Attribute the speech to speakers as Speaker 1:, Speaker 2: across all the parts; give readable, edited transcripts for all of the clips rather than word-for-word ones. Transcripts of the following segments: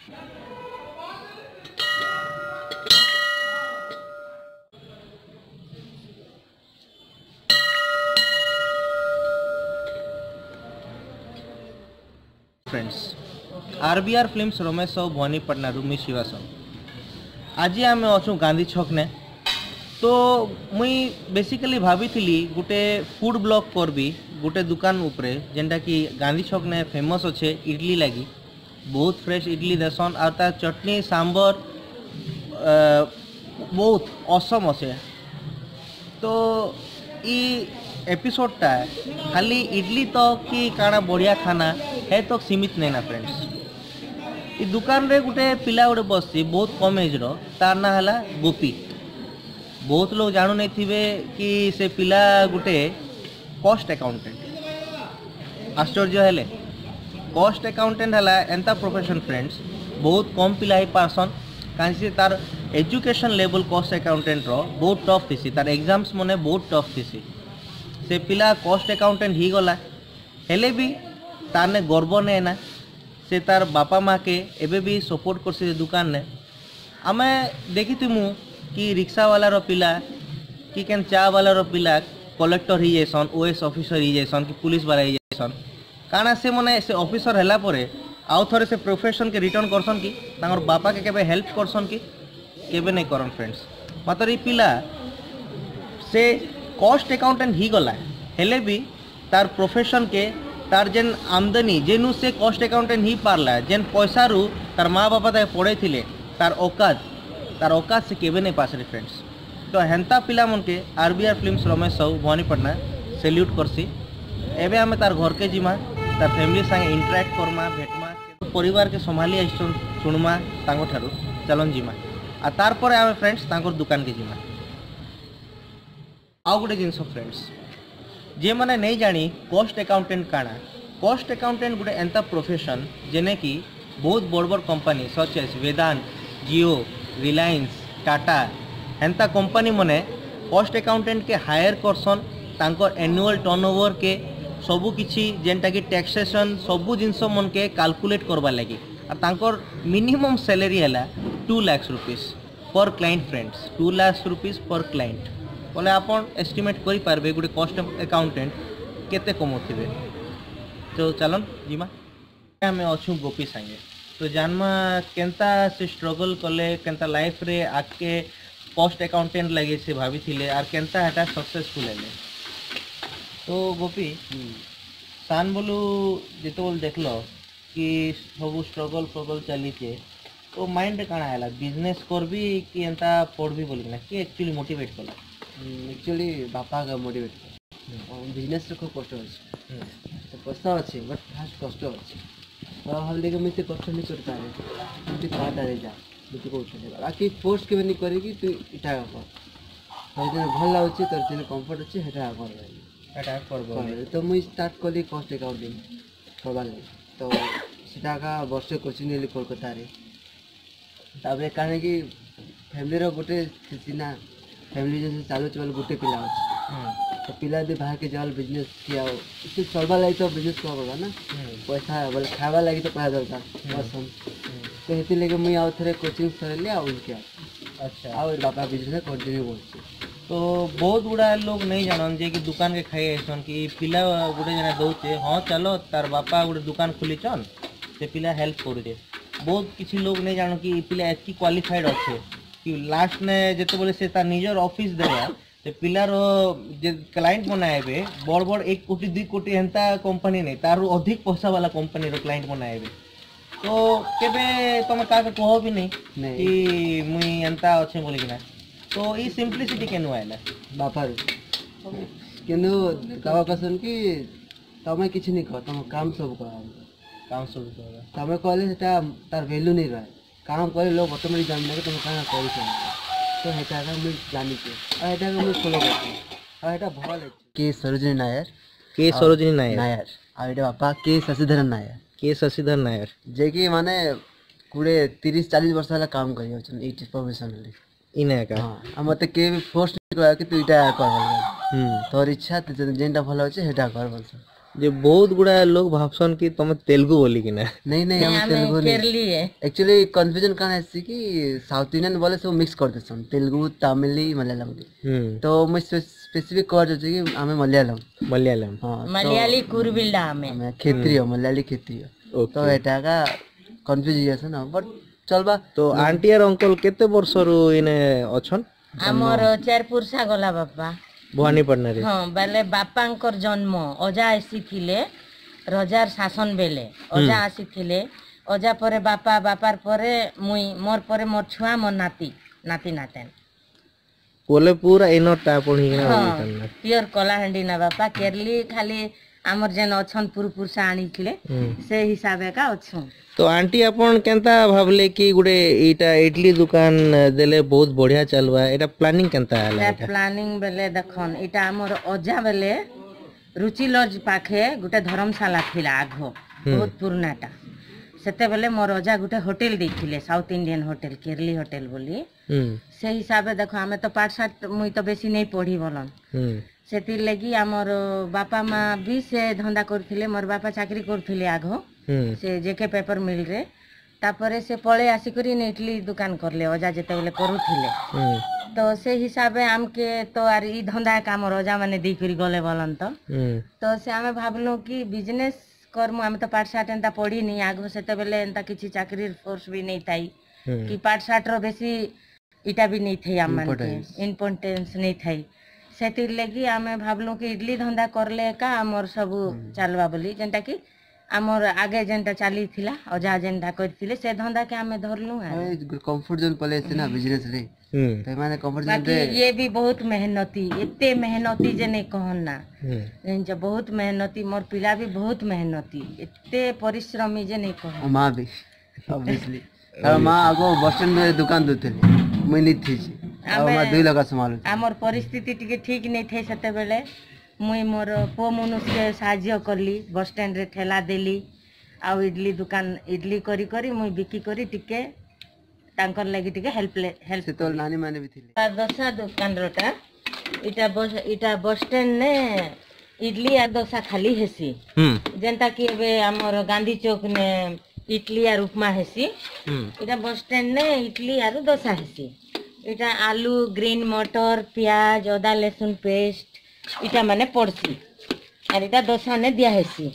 Speaker 1: Friends RBR films Ramesh Sahu Bhawanipatna रूमी शिवासन आज आम अच्छु गांधी छक ने तो मुई बेसिकली भाभी गोटे फूड ब्लॉग करबी गोटे दुकान उपरे जेनटा कि गांधी छक ने फेमस अच्छे इडली लगी बहुत फ्रेश इडली देसन और तार चटनी सांबर बहुत असम अच्छे। तो ई एपिसोडटा खाली इडली तो कि काना बढ़िया खाना है तो सीमित नहीं ना फ्रेंड्स। ई दुकान रे गोटे पिला गोटे बसची बहुत कम एज रो तार ना हला गोपी। बहुत लोग जानू नहीं थिबे कि से पिला गोटे कॉस्ट अकाउंटेंट। आश्चर्य हेले कॉस्ट अकाउंटेंट हला एंता प्रोफेशन फ्रेंड्स बहुत कम पिला ही पारसन कहीं से तार एजुकेशन लेवल कॉस्ट अकाउंटेंट रो बहुत टफ थी तार एग्जाम्स मने बहुत टफ थी से पिला कॉस्ट अकाउंटेंट ही गला हेले भी तार ने गर्व ने ना से तार बापा माँ के एबे भी सपोर्ट कर दुकान ने आमे देखी थी कि रिक्शा वाला रो पिला कि केन चा वाला रो पिला कलेक्टर ही जैसन ओएस ऑफिसर ही जैसन कि पुलिस वाला ही जैसन काना से मने से ऑफिसर हैला परे आउ थरे से प्रोफेशन के रिटर्न करसन कि तांगर बापा के केबे हेल्प करसन कि केबे नहीं करन फ्रेंड्स। मात्र पिला से कॉस्ट अकाउंटेंट ही गला हेले भी तार प्रोफेशन के तार जेन आमदनी जेनु से कॉस्ट अकाउंटेंट ही पारला जेन पैसा रु तार माँ बापा ताके पढ़े थिले तार औकात से केबे नहीं पास रे फ्रेंड्स। तो हेंता पिला मन के RBR films Ramesh Sahu Bhawanipatna salute करसी। एबे आमे तार घर के जिमा तार फैमिली संगे इंटरेक्ट करमा भेटमा परिवार के संभाली आइसन सुनमा तांको ठारू चलन जिमा आ तार परे आमे फ्रेंड्स तांको दुकान के जिमा। आउ गोटे जिनस फ्रेंड्स जे माने नहीं जानी कॉस्ट अकाउंटेंट काना कॉस्ट अकाउंटेंट गोटे एंता प्रोफेशन जेने कि बहुत बड़ बड़ company such as Vedanta Jio Reliance Tata हेंता कंपनी मने कॉस्ट अकाउंटेंट के हायर करसन तांकर एनुअल टर्नओवर के सबू किछि जेनटा कि टैक्सेशन सबू जिनस मन के कैलकुलेट करबा लगी और तांकर मिनिमम सैलरी हैला 2 लाख रुपीस पर क्लाइंट फ्रेंड्स 2 लाख रुपीस पर क्लाइंट बोले आपन एस्टिमेट करि पारबे गोटे कॉस्ट अकाउंटेंट केते कमोथिबे। तो चलन जीमा हमें अच्छु गोपी संगे तो जानमा केंता से स्ट्रगल कले केंता लाइफ रे आके कॉस्ट अकाउंटेंट लगे से भाभी थिले आर केंता हेटा सक्सेसफुल हेले। तो गोपी सान बोलू जेतो बोल देखलो कि सब स्ट्रगल चली चे तो माइंड काना हैला बिजनेस करबी कि एंता पढ़बी बोली ना कि एक्चुअली मोटिवेट कला
Speaker 2: एक्चुअली बापा का मोटिवेट बिजनेस रे खूब कष्ट अछि तो पैसा अछि बट फास्ट कष्ट अछि तो हम लेके मैं कष्ट नहीं कर पारे मुझे काटा रे जा मुझे को उठे बाकी फोर्स के नहीं करे कि तू इटा कर तो जे भल लागछि तो जे कंफर्ट अछि हेटा कर तो मुई स्टार्ट कली कॉस्ट अकाउंटिंग करबार तो सीटा का वर्ष कोचिंग नेली कोलकाता रे ताबे काने कि फैमिली रो गोटे सिना फैमिली जैसे चालू चल गोटे पिला अछि तो पिला भी बाहर के जाल बिजनेस किया इसे चलबा लागि तो बिजनेस करबा ना पैसा बोले खावा लागि तो पैसा दरकार बस हम तो हेति लेके मुई आउ थरे कोचिंग सरले आ उनके अच्छा आ बापा बिजनेस कंटिन्यू करछि।
Speaker 1: तो बहुत गुड़ा लोग नहीं जानन जे कि दुकान के खाई आइसन कि पिला गोटे जना दउचे हाँ चलो तार बापा गोटे दुकान खोलीचन से पिला हेल्प करूचे। बहुत किसी लोग नहीं जान कि पिला एतकी क्वालिफाइड अच्छे कि लास्ट ने जेते बोले से तार निजर ऑफिस देवा तो पिलार जे क्लाइंट बनाएबे बड़ बड़ 1 कोटी 2 कोटी हेंता कंपनी नहीं तार अधिक पैसा वाला कंपनी रो क्लाइंट बनाएबे। तो केबे तुम का कहो भी नहीं कि मुई एंता अच्छे बोली ना तो ये सिंपलिसिटी केनु आइला
Speaker 2: बापा केनु कावा कसन कि तमे किछ नहीं कह तुम काम सब कर तमे कहले सेटा तार वैल्यू नहीं रहे काम करे लोग ऑटोमेटिक जान लगे तुम काना करी तो हेटा का मैं जानी के आ हेटा का मैं फॉलो करती आ हेटा भल के सरोजिनी नायर आ हेटा बापा के शशिधर नायर जे कि माने कुड़े 30-40 वर्ष वाला काम करी होचन ई प्रोफेशनली
Speaker 1: इने का
Speaker 2: हां मते के फोर्स नहीं करा कि तू इटा कर तोर इच्छा त जेंटा भल होचे हेटा कर बोलछ
Speaker 1: जे बहुत गुड़ा लोग भावसन कि तुम तेलुगु बोली कि ना
Speaker 2: नहीं नहीं हम तेलुगु
Speaker 3: केरली है
Speaker 2: एक्चुअली कंफ्यूजन कहाँ है कि साउथ इंडियन बोले सब मिक्स कर देसन तेलुगु तमिल मलयालम तो मैं स्पेसिफिक कह दे कि हमें मलयालम
Speaker 1: मलयालम
Speaker 2: हाँ
Speaker 3: मलयाली कुरबिल्ला हमें
Speaker 2: क्षेत्रीय मलयाली क्षेत्रीय तो एटा का कंफ्यूजन ना बट चलबा
Speaker 1: तो आंटी और अंकल केते वर्ष रु इने अछन
Speaker 3: हमर 4 पुरसा गला बापा
Speaker 1: भवानीपटना रे
Speaker 3: हाँ बेले बापांकर जन्म अजा आसी थिले रजार शासन बेले अजा आसी थिले अजा परे बापा बापार परे मुई मोर परे मोर छुआ मोर नाती नाती नातेन
Speaker 1: बोले पूरा इनो टाइप पढ़ी ना
Speaker 3: प्योर कलाहांडी ना बापा केरली खाली हमर जेन अछन पुरपुरसा आनी थिले से हिसाबे का अछु
Speaker 1: तो आंटी अपन केनता भाबले कि गुडे एटा इडली दुकान देले बहुत बढ़िया चलवा एटा प्लानिंग केनता आला
Speaker 3: प्लानिंग बेले देखन एटा हमर अजा बेले रुचि लॉज पाखे गुटे धर्मशाला थिला आघो बहुत पुरनाटा सेते बेले मोर अजा गुटे होटल देखिले साउथ इंडियन होटल केरली होटल बोली से हिसाबे देखो हमें तो पाठ साठ मुई तो बेसी नहीं पढ़ी बोलन सेति लगी हमर बापा माँ भी से धंदा करथिले मोर बापा चाकरी करथिले आघो से जेके पेपर मिल रे तापरे से पळे आसी करी इडली दुकान करले अजा जेते बेले करूथिले तो से हिसाबे हमके तो आर ई धंदा काम अजा माने दी करी गले बोलन तो से हमें भाबलो कि बिजनेस करमु हमें तो पाठ साठ एंता पढ़ी नहीं आगो सेते बेले एंता किछि चाकरी फोर्स भी नहीं थाई कि पाठ साठ रो बेसी इटा भी नहीं थई हम माने इम्पोर्टेंस नहीं थई सेति लगी हमें भाबलो कि इडली धंदा करले का हमर सब चलवा बोली जेंता कि हमर आगे जेंता चली थिला अजा जेंता करथिले से धंदा के हमें धरलु
Speaker 2: कंफर्ट जोन पले से ना बिजनेस रे तो माने कंफर्ट जोन रे
Speaker 3: ये भी बहुत मेहनती एते मेहनती जे नहीं कहन ना जे बहुत मेहनती मोर पिला भी बहुत मेहनती एते परिश्रमी जे नहीं कहन
Speaker 2: मां भी ऑब्वियसली मां आगो बस स्टैंड में दुकान देथिले मैं नहीं थी मां 2 लगा संभाल
Speaker 3: हमर परिस्थिति टिके ठीक नहीं थे सेते बेले मुई मोर पो मनुष के साहाय्य करली बस स्टैंड रे ठेला देली आ इडली दुकान इडली करी करी मुई बिकी करी टिके तांकर लागि टिके हेल्प
Speaker 2: से तो नानी माने भी थिले
Speaker 3: दोसा दुकान रोटा इटा बस स्टैंड ने इडली आ दोसा खाली हेसी जेंता कि एबे हमर गांधी चौक ने इडली आ उपमा हेसी इटा बस स्टैंड ने इडली आ दोसा हेसी इटा आलू ग्रीन मटर प्याज अदा लहसुन पेस्ट इटा माने पड़सी और इटा दोसा ने दिया हेसी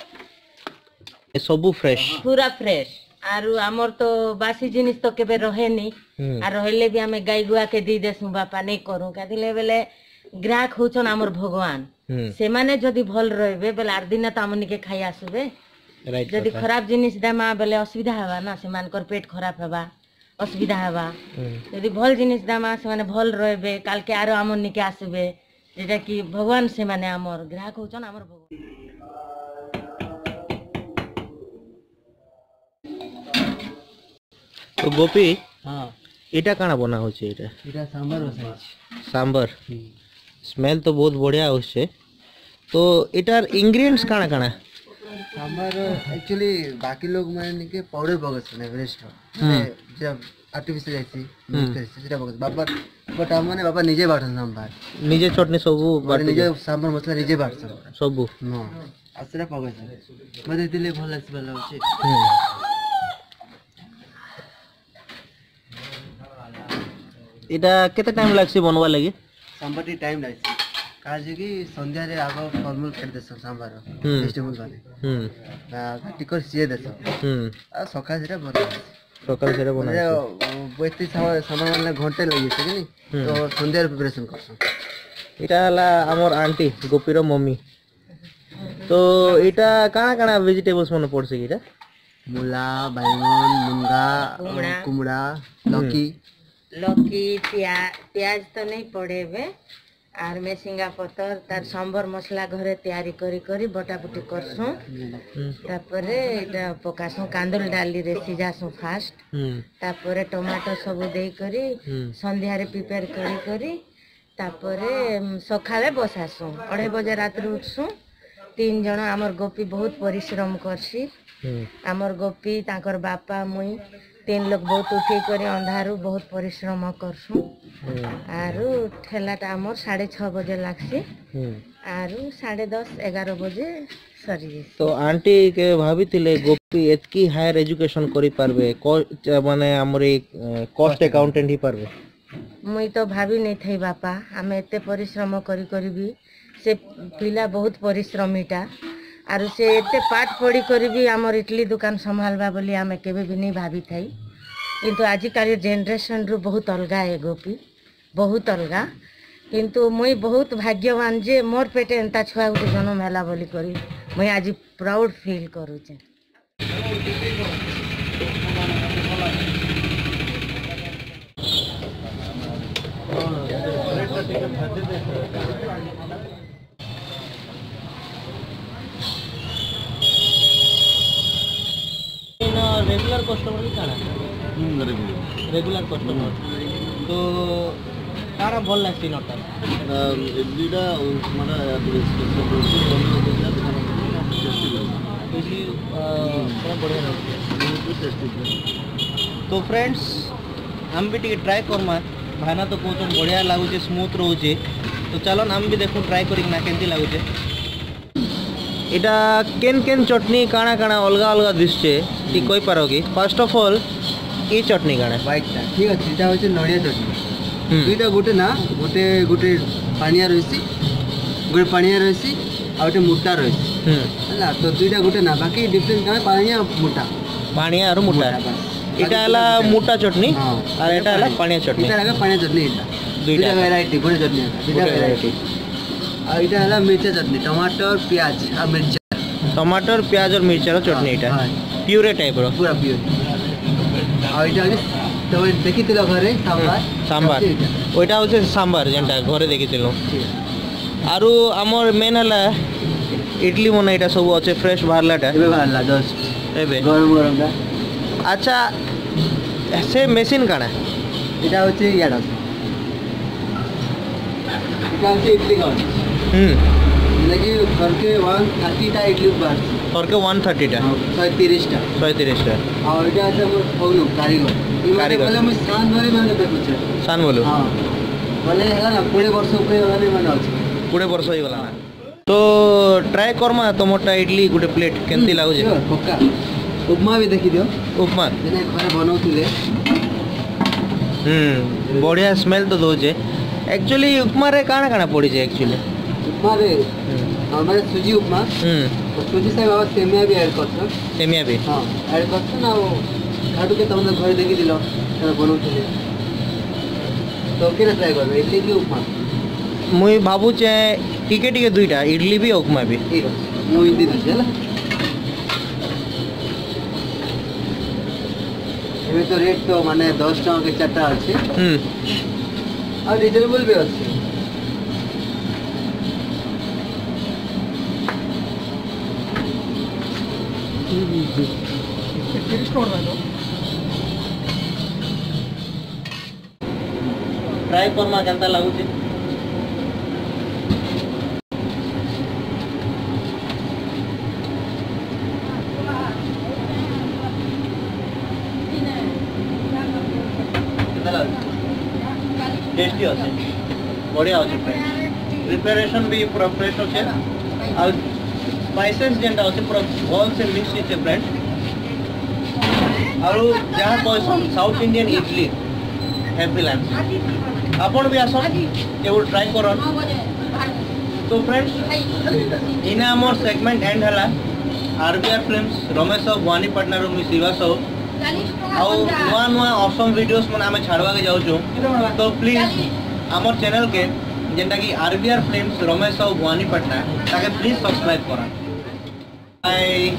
Speaker 1: सबु फ्रेश
Speaker 3: पूरा फ्रेश आरु हमर तो बासी जिनिस तो केबे रहे नहीं आ रहले भी हमें गाय गुआ के दी देसु बापा नहीं करू का दिले बेले ग्राहक होचन हमर भगवान से माने जदी भल रहबे बेले आर दिन त हमनी के खाई आसुबे जदी खराब जिनिस देमा बेले असुविधा हवा ना से मानकर पेट खराब हवा असुविधा हवा जदी भल जिनिस देमा से माने भल रहबे काल के आरो हमनी के आसुबे जेटा कि भगवान से माने हमर ग्राहक होचन हमर भगवान
Speaker 1: तो गोपी
Speaker 2: हां
Speaker 1: एटा काना बना होचे एटा
Speaker 2: सांबर बसाई
Speaker 1: सांबर स्मेल तो बहुत बढ़िया होचे तो एटार इंग्रेडिएंट्स काना काना
Speaker 2: सांबर एक्चुअली बाकी लोग माने के पाउडर बगस ने वेस्ट जब आर्टिफिशियल ऐसी यूज करसी जेटा बगस बाबा बट हमने बाबा निजे बाटन सांबर
Speaker 1: निजे चटनी सब
Speaker 2: बाटे निजे सांबर मसला निजे बाटसन
Speaker 1: सब
Speaker 2: हां आसरा पगस मते दिले भल स्मेल होचे
Speaker 1: एटा केते टाइम लागसी बनवा लागि
Speaker 2: सांबर टाइम लागसी काज की संध्या रे आगो फॉर्मल कर देस सांबर वेजिटेबल बने टिकर सिए देस आ सका जेटा बना
Speaker 1: सकाल सेरा बना
Speaker 2: बेती सामान वाला घंटे लगी छै कि तो संध्या रे प्रिपरेशन करसन
Speaker 1: एटा हला हमर आंटी गोपीर मम्मी तो एटा काना काना वेजिटेबल्स मन पड़से एटा
Speaker 2: मूला बैंगन मुंगा कुमड़ा लौकी
Speaker 3: प्याज तो नहीं पड़ेबे आर मेसिंगा पतर तार सांबर मसला घरे तैयारी करी करी बटाबुटी करसु तापरे एटा पकासु कांदुल डाली रे सिजासु फास्ट तापरे टमाटो सब देई करी संध्या रे प्रिपेयर करी करी तापरे सखाले बसासु 2:30 बजे रात रे उठसु 3 जण हमर गोपी बहुत परिश्रम करसी हमर गोपी ताकर बापा मुई 3 लोग बहुत उठी करी अंधारू बहुत परिश्रम करसु आरु ठेलाटा आमर 6:30 बजे लागसी आरु 10:30-11 बजे सरी।
Speaker 1: तो आंटी के भाभी थिले गोपी एतकी हायर एजुकेशन करी पारबे माने हमरे कॉस्ट अकाउंटेंट ही पारबे?
Speaker 3: मुई तो भाभी नहीं थई बापा, आमे एते परिश्रम करी करी भी से पिला बहुत परिश्रमीटा आरु से एते पाठ पढ़ी करी भी हमर इडली दुकान संभालबा बोली आमे केबे भी नहीं भाभी थई। किंतु आजिकाली जेनरेशन रु बहुत अलगा है गोपी, बहुत अलगा। किंतु मुई बहुत भाग्यवान जे मोर पेटे एंता छुआ गुटे जन्म हैला बोली करी मुई आज प्राउड फील करूचे।
Speaker 1: रेगुलर कस्टमर भी काना रेगुलर कस्टमर तो काना भल लागसी नटा
Speaker 2: इडलीटा माने
Speaker 1: इडली बढ़िया लगती। तो फ्रेंड्स हम भी टे ट्राए करमा भाना तो कहते बढ़िया लगुचे स्मूथ रोचे तो चलो हम भी देखो ट्राए करना केमती लगुचे। इटा केन केन चटनी काना काना अलगा अलगा दिसचे ती कोई पारो कि? फर्स्ट ऑफ ऑल ई चटनी काना
Speaker 2: व्हाइटटा ठीक अछि, इटा होचे नडिया चटनी। दुईटा गुटे ना गुटे गुटे पानिया रहिसी गुटे पानिया रहिसी आ गुटे मोटा रहिसी हला। तो दुईटा गुटे ना बाकी डिफरेंस का पानिया और मोटा
Speaker 1: इटा हला मोटा चटनी और एटा हला पानिया चटनी।
Speaker 2: इटा लगा पानिया चटनी, इटा दुईटा वैरायटी गुटे चटनी दुईटा वैरायटी। आ इटा हला मिर्चा चटनी, टमाटर प्याज आ मिर्चा,
Speaker 1: टमाटर प्याज और मिर्चा चटनी। इटा प्यूरे टाइप रो
Speaker 2: पूरा प्योर। आ इटा तो देखिथिलो घरे सांबार
Speaker 1: ओइटा होचे सांबार जेंटा घरे देखिथिलो। आरु हमर मेन हला इडली मने इटा सब अच्छे फ्रेश बाहरलाटा
Speaker 2: एबे बाहरला जस्ट
Speaker 1: एबे
Speaker 2: गरम गरम दा।
Speaker 1: अच्छा से मशीन काना
Speaker 2: इटा होचे याडा इटा होचे इडली गाउन लगी घर के 130 टा इडली बार
Speaker 1: घर के 130 टा 130 टा
Speaker 2: और इटा আছে হলো কারিগর বলে আমি সান ধরে মানে দেখুছে
Speaker 1: সান বলো
Speaker 2: हां বলে হেলা না 20 वर्ष উপরে মানে মানে আছে
Speaker 1: 20 वर्ष होई गला ना। तो ट्राई करमा तमोटा इडली गुटे प्लेट केमती लागो जे
Speaker 2: पक्का। उपमा भी देखि दियो, उपमा जेने घरे बनौथिले
Speaker 1: बढ़िया स्मेल तो दोजे। एक्चुअली उपमा रे काना काना पड़ी जे? एक्चुअली
Speaker 2: उपमा रे हमारे सूजी उपमा तो सूजी से बाबा सेमिया भी ऐड करछो,
Speaker 1: सेमिया भी
Speaker 2: हां ऐड करछो ना। वो खाडू के तुम घरे देखि दिलो बनौथिले तो केना ट्राई करबे इडली की उपमा?
Speaker 1: मुई भाबू चे टिके टिके दुईटा इडली भी उपमा भी
Speaker 2: ठीक है मुई दी दे चला। एबे तो रेट तो माने 10 टका के चारटा अछि और रिजनेबल भी अछि।
Speaker 1: ट्राई करमा केनता लागुची? टेस्टी अच्छे बढ़िया अच्छे प्रिपरेशन भी पूरा फ्रेश अच्छे और स्पाइसेस जेंटा अच्छे पूरा भल से मिक्स है फ्रेंड। और जहाँ कहसन south Indian idli happy land आपण भी आसन केवल ट्राई करन। तो फ्रेंड्स इना मोर सेगमेंट एंड हला RBR फिल्म्स रमेश भवानीपाटना रो मी शिवासो आउ नुआ नुआ ऑसम वीडियोस मन आमे छाड़वा के जाउछु। तो प्लीज हमर चैनल के जेंटा कि RBR फिल्म्स रमेश भवानीपाटना ताके प्लीज सब्सक्राइब करा। बाय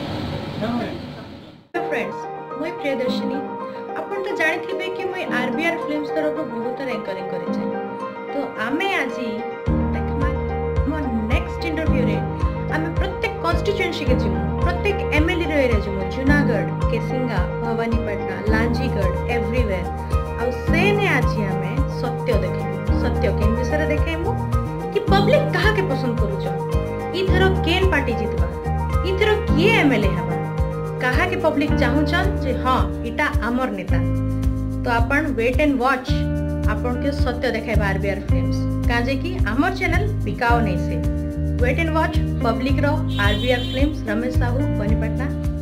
Speaker 4: फ्रेंड्स मुई प्रियदर्शिनी आपण तो जानिथिबे कि मुई RBR फिल्म्स तरफ बहुत एंकरिंग करे छै। तो आमे आजी देखमा हमर नेक्स्ट इंटरव्यू रे आमे प्रत्येक कॉन्स्टिट्यूएंसी के जिमु, प्रत्येक MLA रे रे जिमु, जूनागढ़ केसिंगा भवानीपाटना लांजीगढ़ एवरीवेयर आ सेने आजी हमें सत्य देखेमु। सत्य के विषय देखेमु कि पब्लिक कहा के पसंद करू छ, इथरो केन पार्टी जितबा, इथरो किए MLA हबा, कहा के पब्लिक चाहू छन जे हां इटा हमर नेता। तो अपन वेट एंड वॉच आपन के सत्य देखाइबा आरबीआर फिल्म्स काजे कि हमर चैनल बिकाओ नहीं से वेट एंड वॉच पब्लिक रो आरबीआर फिल्म्स रमेश साहू बनीपटना।